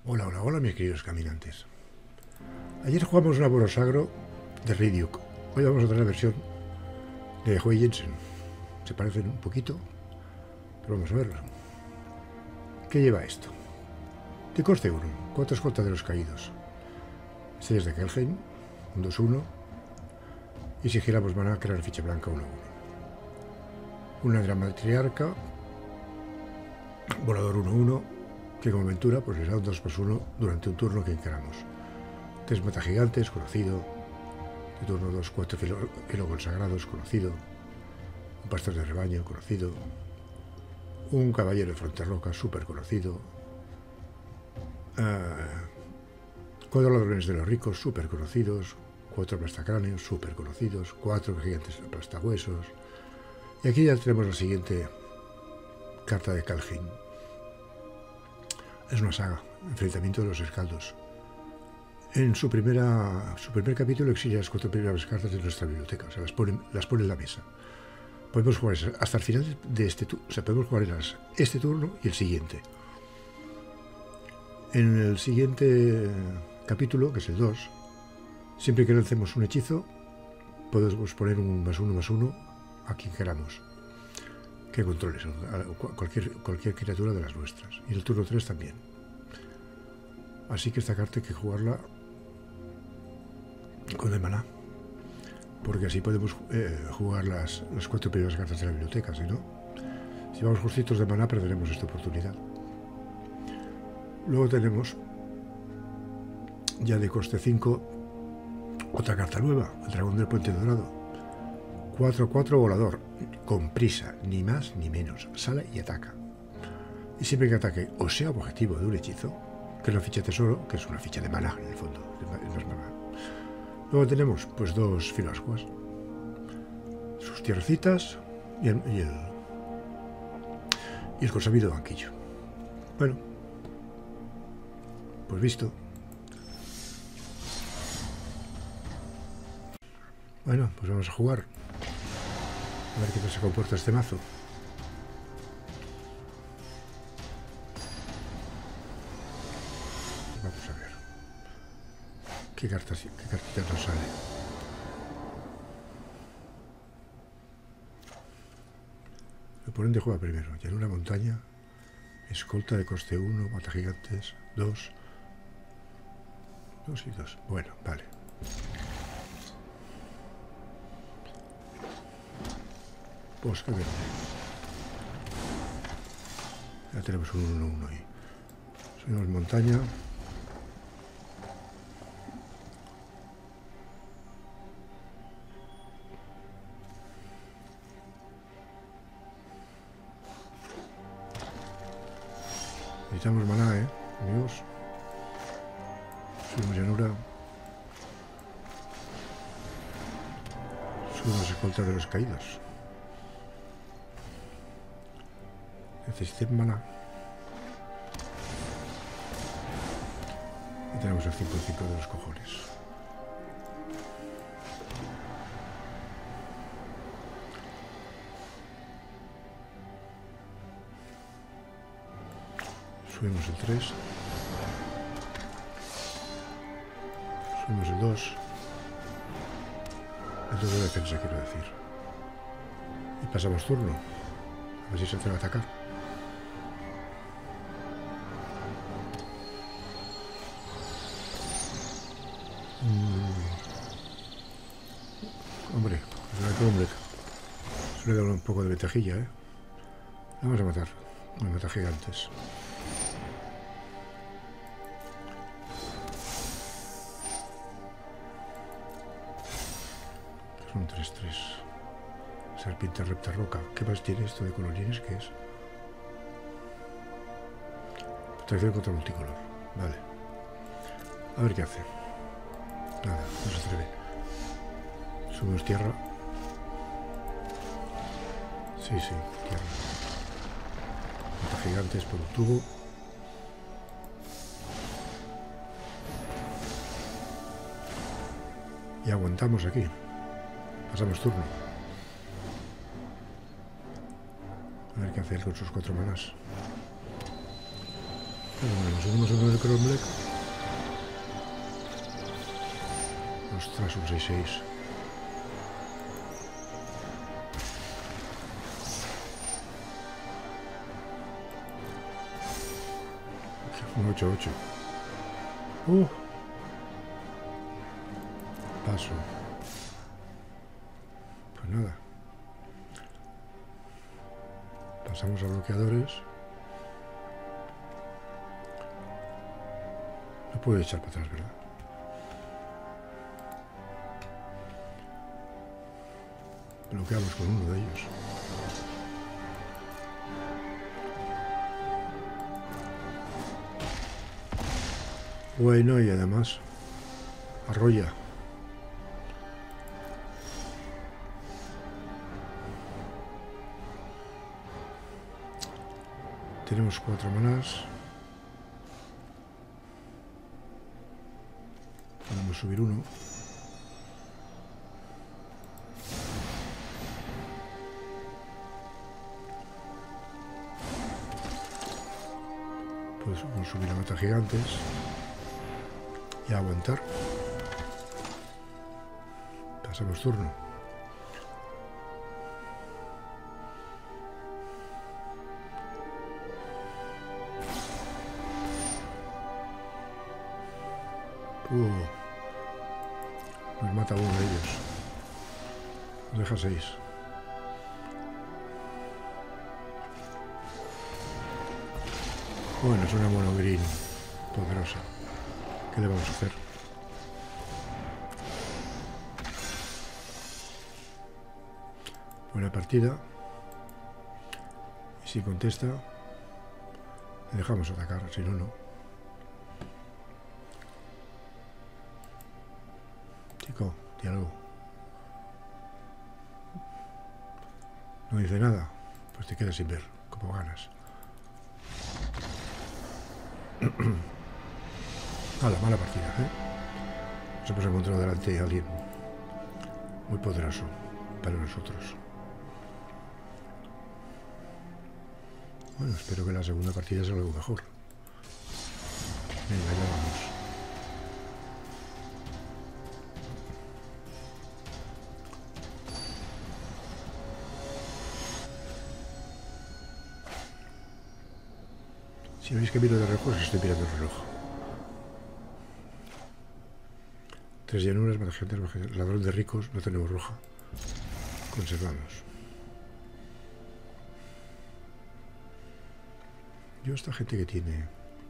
Hola, hola, hola, mis queridos caminantes. Ayer jugamos un Aborosagro de Rydiuk. Hoy vamos a traer la versión de Huey Jensen. Se parecen un poquito, pero vamos a verlo. ¿Qué lleva esto? De coste 1, 4 escoltas de los caídos. Estrellas de Kelheim, un 2-1. Y si giramos maná, crear ficha blanca 1-1. Una dramatriarca, volador 1-1, que como aventura pues les da un 2+1 durante un turno que queramos. 3 matagigantes, conocido. De turno 2, 4 filoconsagrados, conocido. Un pastor de rebaño, conocido. Un caballero de Fronterroca, súper conocido. 4 ladrones de los ricos, súper conocidos. 4 aplastacráneos, súper conocidos. 4 gigantes aplastahuesos. Y aquí ya tenemos la siguiente carta de Kelheim. Es una saga, enfrentamiento de los escaldos. En su primer capítulo exilia las 4 primeras cartas de nuestra biblioteca, o sea, las pone en la mesa. Podemos jugar hasta el final de este turno, o sea, podemos jugar este turno y el siguiente. En el siguiente capítulo, que es el 2, siempre que lancemos un hechizo, podemos poner un +1/+1 a quien queramos, que controles, cualquier criatura de las nuestras. Y el turno 3 también. Así que esta carta hay que jugarla con el maná, porque así podemos jugar las 4 primeras cartas de la biblioteca. Si no, si vamos justitos de maná, perderemos esta oportunidad. Luego tenemos, ya de coste 5, otra carta nueva, el dragón del puente dorado. 4/4 volador, con prisa, ni más ni menos, sale y ataca. Y siempre que ataque o sea objetivo de un hechizo, que es la ficha tesoro, que es una ficha de maná en el fondo, no es maná. Luego tenemos pues 2 filoascuas, sus tierrecitas y el consabido banquillo. Bueno, pues visto. Bueno, pues vamos a jugar. A ver qué tal se comporta este mazo. Vamos a ver. ¿Qué cartitas nos sale? El oponente juega primero. Llanura montaña. Escolta de coste 1. Mata gigantes. 2. 2 y 2. Bueno, vale. Bosque verde. Ya tenemos un 1-1 ahí. Subimos montaña. Necesitamos maná, amigos. Subimos llanura. Subimos escolta de los caídos. Necesiten maná. Y tenemos el 5-5 de los cojones. Subimos el 3. Subimos el 2. El 2 de defensa, quiero decir. Y pasamos turno. A ver si se atreve a atacar. Hombre, suele dar un poco de ventajilla, Vamos a matar. Vamos a matar gigantes. Son 3-3. Serpiente repta roca. ¿Qué más tiene esto de colorines? ¿Qué es? Protección contra multicolor. Vale. A ver qué hace. Nada, no se atreve. Subimos tierra. Sí, tierra. Mata gigantes por un tubo. Y aguantamos aquí. Pasamos turno. A ver qué hace él con sus 4 manás. Bueno, nos unimos uno del Cromlech. Ostras, un 6-6. Un 8-8. Paso. Pues nada. Pasamos a bloqueadores. No puedo echar para atrás, ¿verdad? Bloqueamos con uno de ellos. Bueno, y además arrolla. Tenemos 4 manás. Podemos subir uno. Podemos subir a mata gigantes. Y aguantar. Pasamos turno. Nos mata uno de ellos. Nos deja 6. Bueno, es una mono green poderosa. ¿Qué le vamos a hacer? Buena partida. Y si contesta, le dejamos atacar, si no, no. Chico, diálogo. No dice nada, pues te quedas sin ver, como ganas. Mala partida, ¿eh? Nos hemos encontrado delante de alguien muy poderoso para nosotros. Bueno, espero que la segunda partida sea algo mejor. Venga, ya vamos. Si veis que miro de reloj, estoy mirando el reloj. 3 llanuras, matagigantes, ladrón de ricos, no tenemos roja. Conservamos. Yo esta gente que tiene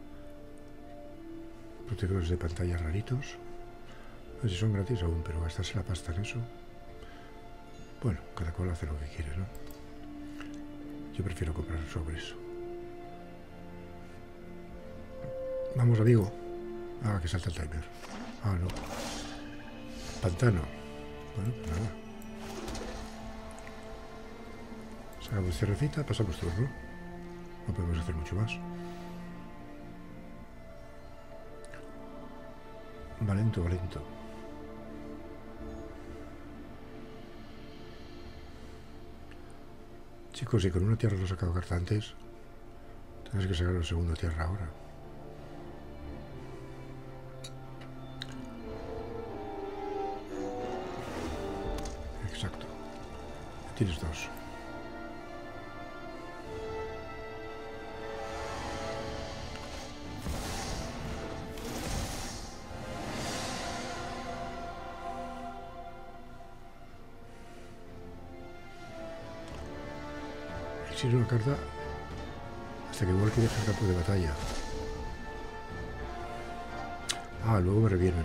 protectores de pantalla raritos, no sé si son gratis aún, pero gastarse la pasta en eso. Bueno, cada cual hace lo que quiere, ¿no? Yo prefiero comprar sobre eso. Vamos, amigo. Ah, que salta el timer. Ah, no. Pantano. Bueno, pues nada. Sacamos cervecita, pasamos turno. No podemos hacer mucho más. Valento, valento. Chicos, si con una tierra lo he sacado carta antes, tendrás que sacar la segunda tierra ahora. Exacto. Tienes 2. Exige una carta hasta que igual que deja el campo de batalla. Ah, luego me revienen.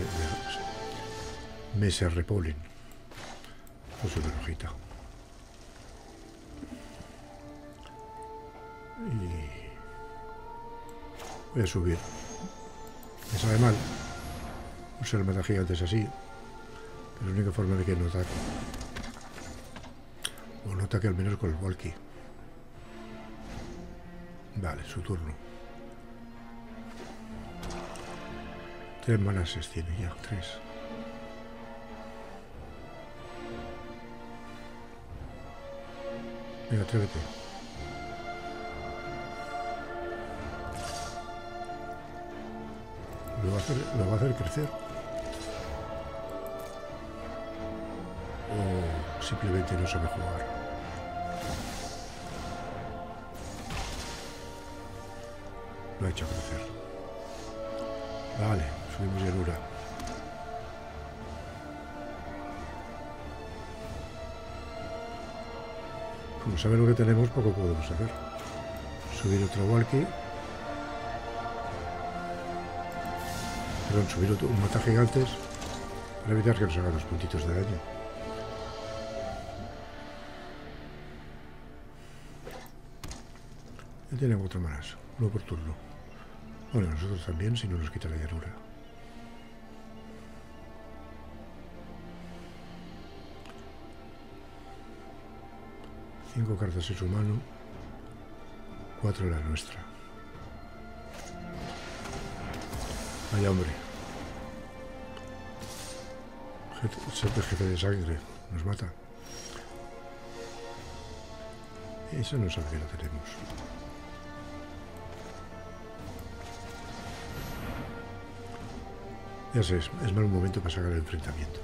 Me se repolen. Pues una hojita. Y voy a subir. Me sabe mal usar el matagigantes así, pero es la única forma de que no ataque. O no ataque al menos con el walkie. Vale, su turno. 3 manases tiene ya, 3. Venga, atrévete. lo va a hacer crecer. O simplemente no sabe jugar. Lo ha hecho crecer. Vale, subimos llanura. Como sabe lo que tenemos, poco podemos hacer. Subir otro walkie. Perdón, subir un mata gigantes para evitar que nos haga 2 puntitos de daño. Ya tiene 4 manas, uno por turno. Bueno, nosotros también, si no nos quita la llanura. Cinco cartas en su mano, 4 en la nuestra. Vaya hombre. Jefe de sangre, nos mata. Eso no sabe que lo tenemos. Ya sé, es mal momento para sacar el enfrentamiento.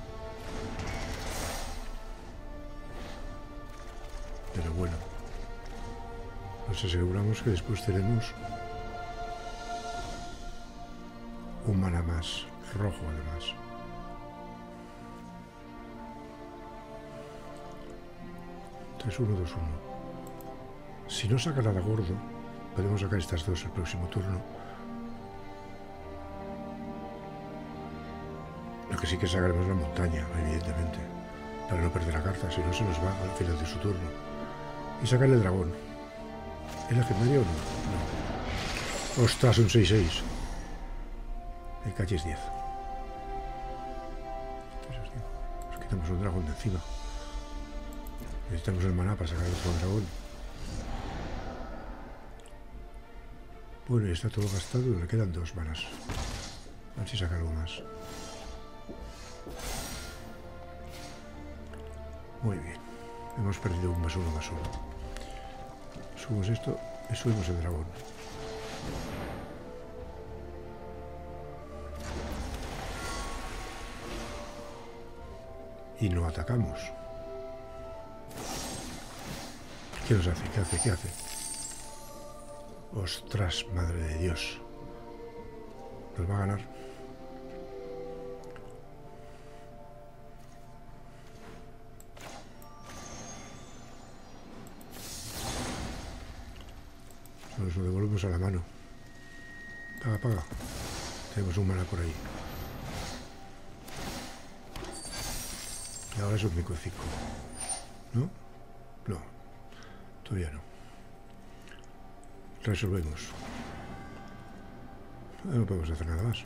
Pero bueno, nos aseguramos que después tenemos un mana más, rojo además. Entonces 1, 2, 1. Si no saca nada gordo, podemos sacar estas dos el próximo turno. Lo que sí que sacaremos la montaña, evidentemente, para no perder la carta, si no se nos va al final de su turno. Y sacar el dragón. ¿Es legendario o no? No. ¡Ostras, un 6-6! El calle es 10. Nos quitamos un dragón de encima. Necesitamos el maná para sacar otro dragón. Bueno, ya está todo gastado y le quedan 2 manas. A ver si saca algo más. Muy bien. Hemos perdido un +1/+1. Subimos esto y subimos el dragón. Y no atacamos. ¿Qué nos hace? ¿Qué hace? ¿Qué hace? ¡Ostras, madre de Dios! Nos va a ganar. Nos lo devolvemos a la mano. Paga, paga. Tenemos un mana por ahí. Y ahora es un mico 5. ¿No? No. Todavía no. Resolvemos. No podemos hacer nada más.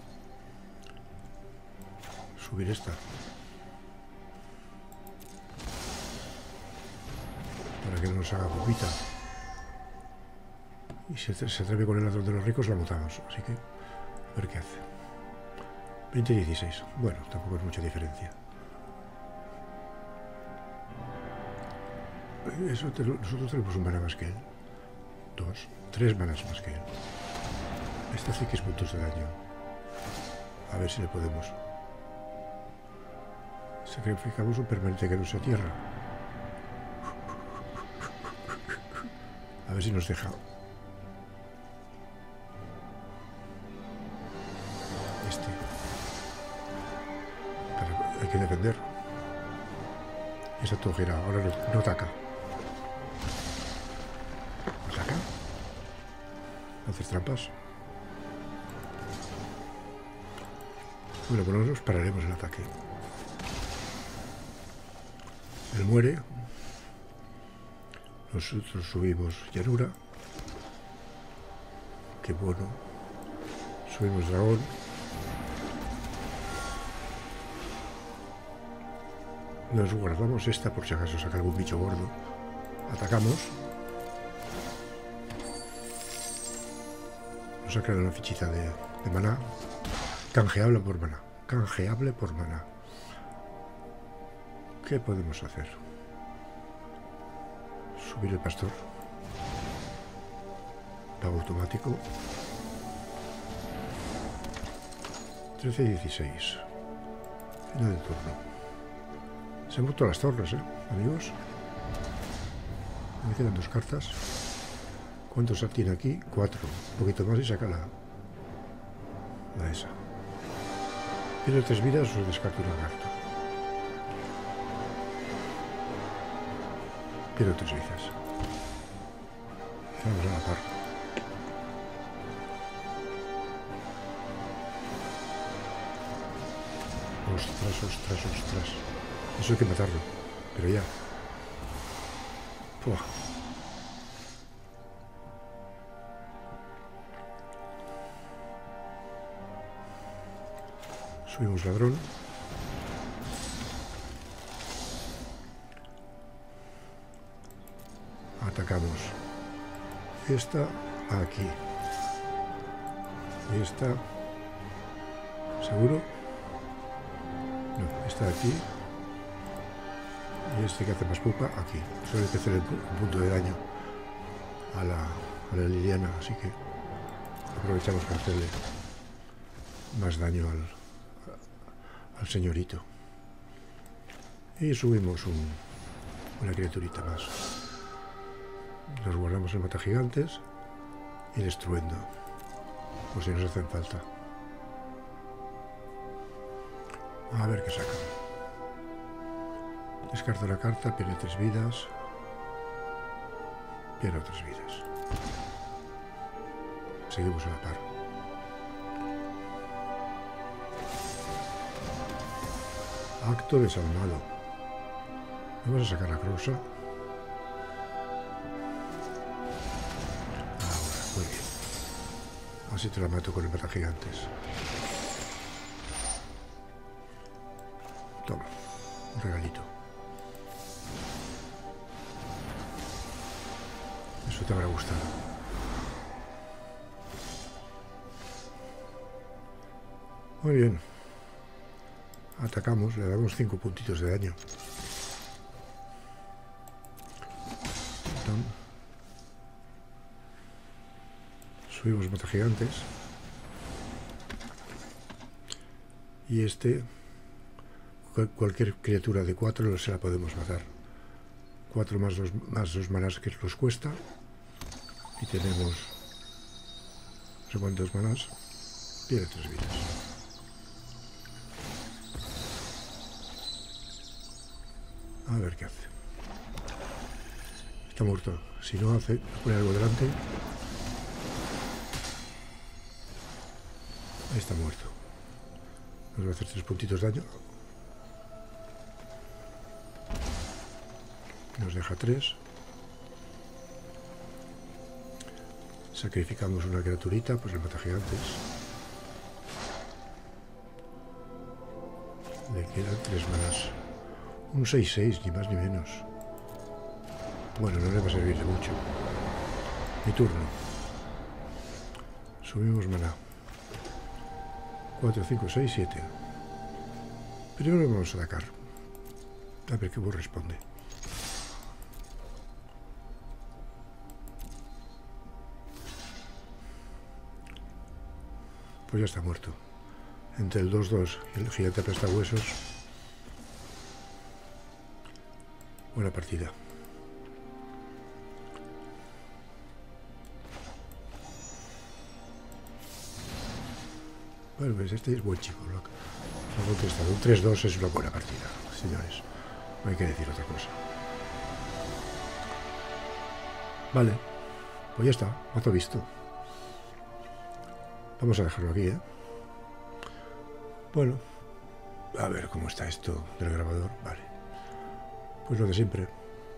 Subir esta. Para que no nos haga pupita. Y si se atreve con el ladrón de los ricos, la matamos. Así que, a ver qué hace. 20-16. Bueno, tampoco es mucha diferencia. Nosotros tenemos un mana más que él. 2, 3 manas más que él. Esta sí que es puntos de daño. A ver si le podemos. Sacrificamos un permanente que no sea tierra. A ver si nos deja. Hay que defender. Está todo girado. Ahora no ataca. ¿Ataca? ¿Haces trampas? Bueno, por lo menos pararemos el ataque. Él muere. Nosotros subimos llanura. Qué bueno. Subimos dragón. Nos guardamos esta por si acaso saca algún bicho gordo. Atacamos. Nos ha creado una fichita de maná. Canjeable por maná. Canjeable por maná. ¿Qué podemos hacer? Subir el pastor. Pago automático. 13 y 16. Final del turno. Se han vuelto las torres, amigos. Me quedan 2 cartas. ¿Cuántos tiene aquí? 4. Un poquito más y saca la esa. Pierdo 3 vidas o descarto una carta. Pierdo 3 vidas. Vamos a la par. Ostras, ostras, ostras. Eso hay que matarlo. Pero ya. Pua. Subimos ladrón. Atacamos. Esta aquí. Y esta. ¿Seguro? No, esta aquí. Y este que hace más pupa aquí. Solo hay que hacer el punto de daño a la Liliana, así que aprovechamos para hacerle más daño al señorito. Y subimos una criaturita más. Nos guardamos el matagigantes y el estruendo, por si nos hacen falta. A ver qué sacan. Descarto la carta, pierde 3 vidas. Pierdo 3 vidas. Seguimos a la par. Acto desalmado. Vamos a sacar la crosa. Ahora, muy bien. Así te la mato con el matagigantes. Toma, un regalito. Eso te habrá gustado. Muy bien. Atacamos, le damos 5 puntitos de daño. Subimos matagigantes. Y este, cualquier criatura de 4 se la podemos matar. 4 más 2 manás que nos cuesta. Y tenemos no sé cuántos manás. Pierde 3 vidas. A ver qué hace. Está muerto. Si no hace, pone algo delante. Ahí está muerto. Nos va a hacer 3 puntitos de daño. Nos deja 3. Sacrificamos una criaturita, pues el matagigantes. Le quedan 3 manás. Un 6-6, ni más ni menos. Bueno, no le va a servir de mucho. Mi turno. Subimos maná. 4, 5, 6, 7. Primero vamos a atacar. A ver qué vos responde. Pues ya está muerto. Entre el 2-2 y el gigante aplastahuesos. Buena partida. Bueno, pues este es buen chico. Lo ha contestado. Un 3-2 es una buena partida, señores. No hay que decir otra cosa. Vale. Pues ya está. Mazo visto. Vamos a dejarlo aquí, ¿eh? Bueno. A ver cómo está esto del grabador. Vale. Pues lo de siempre.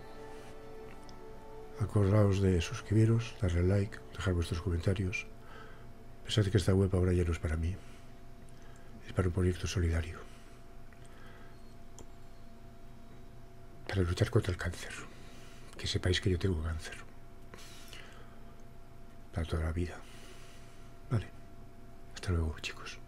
Acordaos de suscribiros, darle like, dejar vuestros comentarios. Pensad que esta web ahora ya no es para mí. Es para un proyecto solidario. Para luchar contra el cáncer. Que sepáis que yo tengo cáncer. Para toda la vida. Vale. Hasta luego, chicos.